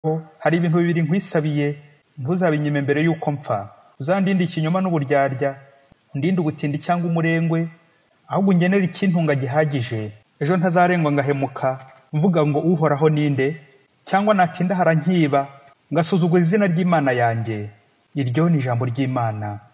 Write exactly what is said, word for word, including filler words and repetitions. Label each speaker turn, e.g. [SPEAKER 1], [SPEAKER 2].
[SPEAKER 1] hari ibintu bibiri nkwisabiye ntuzabinyime mbere y'uko mpfa. Uzandinde ikinyoma n'uburyarya, undinde ubutindi cyangwa umurengwe, ahubwo ungenere ikintunga gihagije. Ejo ntazarengwa ngahemuka mvuga ngo uhoraho ninde, cyangwa natinda harankiba ngasuzugura izina ry'Imana yanjye. Iryo ni ijambo ry'Imana.